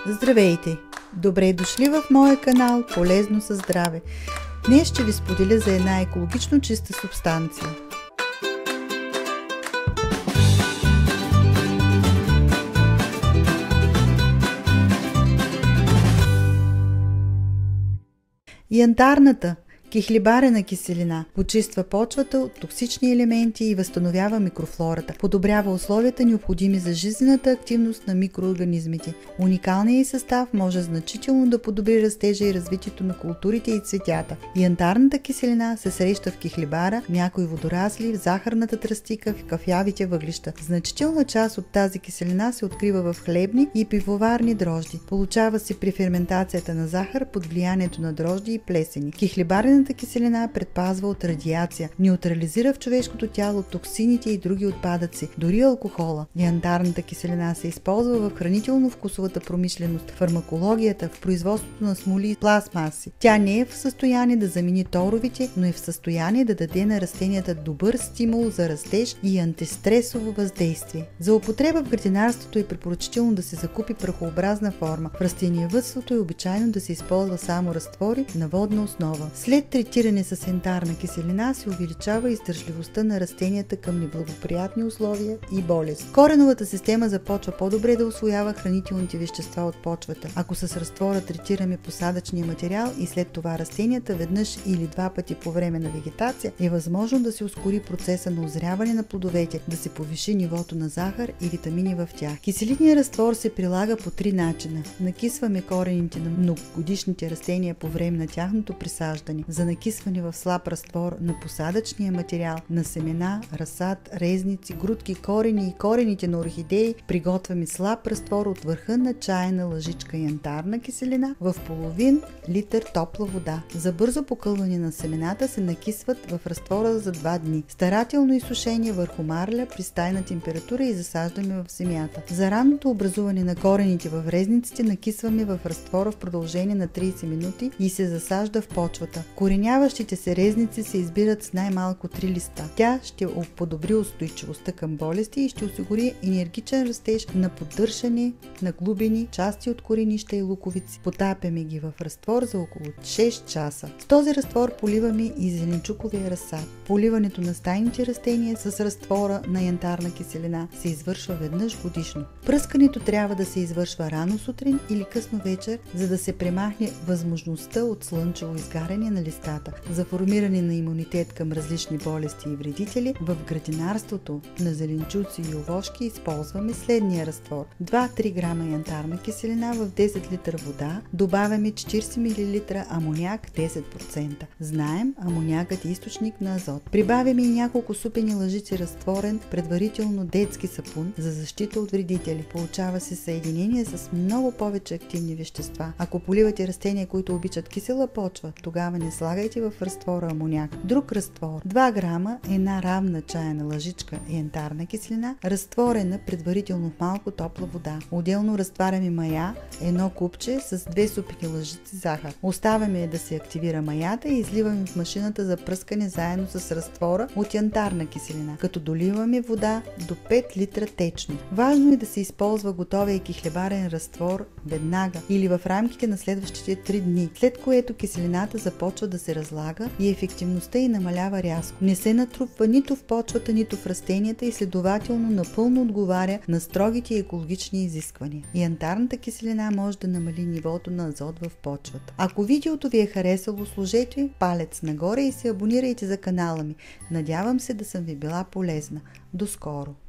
Здравейте! Добре дошли в моя канал Полезно със здраве. Днес ще ви споделя за една екологично чиста субстанция. Янтарната кихлибарена киселина почиства почвата от токсични елементи и възстановява микрофлората. Подобрява условията, необходими за жизнената активност на микроорганизмите. Уникалният ѝ състав може значително да подобри растежа и развитието на културите и цветята. Янтарната киселина се среща в кихлибара, някои водорасли, в захарната тръстика, в кафявите въглища. Значителна част от тази киселина се открива в хлебни и пивоварни дрожди. Получава се при ферментацията на захар под влиянието на дрожди и плесени. Кихлибарената киселина предпазва от радиация, неутрализира в човешкото тяло токсините и други отпадъци, дори алкохола. Янтарната киселина се използва в хранително-вкусовата промишленост, фармакологията, в производството на смоли и пластмаси. Тя не е в състояние да замени торовите, но е в състояние да даде на растенията добър стимул за растеж и антистресово въздействие. За употреба в градинарството е препоръчително да се закупи прахообразна форма. В растениевъдството е обичайно да се използва само разтвори на водна основа. След третиране с янтарна киселина се увеличава издържливостта на растенията към неблагоприятни условия и болест. Кореновата система започва по-добре да усвоява хранителните вещества от почвата. Ако с разтвора третираме посадъчния материал и след това растенията веднъж или два пъти по време на вегетация, е възможно да се ускори процеса на озряване на плодовете, да се повиши нивото на захар и витамини в тях. Киселинният разтвор се прилага по 3 начина. Накисваме корените на многогодишните растения по време на тяхното присаждане. За накисване в слаб разтвор на посадъчния материал, на семена, разсад, резници, грудки, корени и корените на орхидеи приготвяме слаб разтвор от върха на чайна лъжичка янтарна киселина в половин литър топла вода. За бързо покълване на семената се накисват в разтвора за 2 дни. Старателно изсушение върху марля при стайна температура и засаждаме в земята. За ранното образуване на корените в резниците накисваме в разтвора в продължение на 30 минути и се засажда в почвата. Кореняващите се резници се избират с най-малко 3 листа. Тя ще подобри устойчивостта към болести и ще осигури енергичен растеж на поддържане на глубини, части от коренища и луковици. Потапяме ги в разтвор за около 6 часа. С този разтвор поливаме и зеленчуковия разсад. Поливането на стайните растения с разтвора на янтарна киселина се извършва веднъж годишно. Пръскането трябва да се извършва рано сутрин или късно вечер, за да се премахне възможността от слънчево изгаряне на листата. За формиране на имунитет към различни болести и вредители в градинарството на зеленчуци и овошки използваме следния разтвор. 2-3 грама янтарна киселина в 10 литра вода, добавяме 40 мл амоняк 10%. Знаем, амонякът е източник на азот. Прибавяме и няколко супени лъжици разтворен, предварително детски сапун за защита от вредители. Получава се съединение с много повече активни вещества. Ако поливате растения, които обичат кисела почва, тогава не слагайте в разтвора амоняк. Друг разтвор. 2 грама, една равна чайна лъжичка янтарна киселина, разтворена предварително в малко топла вода. Отделно разтваряме мая, едно купче с 2 супени лъжици захар. Оставяме да се активира маята и изливаме в машината за пръскане заедно с разтвора от янтарна киселина, като доливаме вода до 5 литра течно. Важно е да се използва готовия кихлебарен разтвор веднага или в рамките на следващите 3 дни, след което киселината започва да се разлага и ефективността й намалява рязко. Не се натрупва нито в почвата, нито в растенията и следователно напълно отговаря на строгите екологични изисквания. Янтарната киселина може да намали нивото на азот в почвата. Ако видеото ви е харесало, сложете палец нагоре и се абонирайте за канала ми. Надявам се да съм ви била полезна. До скоро!